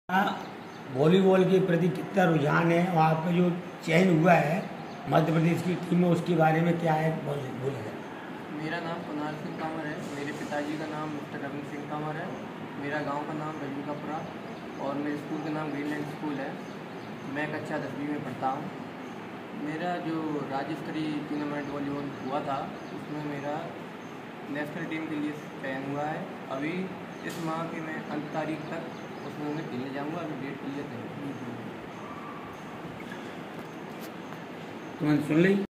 Volleyball के प्रति कितना रुझान है और आपका जो चयन हुआ है मध्य प्रदेश की टीम में, उसके बारे में क्या है बोलेगा? मेरा नाम कुणाल सिंह कांवर है। मेरे पिताजी का नाम मिस्टर रविंद्र सिंह कांवर है। मेरा गांव का नाम रजूकापुरा और मेरे स्कूल का नाम ग्रीनलैंड स्कूल है। मैं कक्षा 10वीं में पढ़ता हूँ। मेरा जो राज्य स्तरीय टूर्नामेंट वॉलीबॉल हुआ था उसमें मेरा नेशनल टीम के लिए चयन हुआ है। अभी इस माह के मैं अंत तारीख तक उसमें मैं खेलने जाऊँगा। अभी डेट क्लियर नहीं। तुमने सुन ली?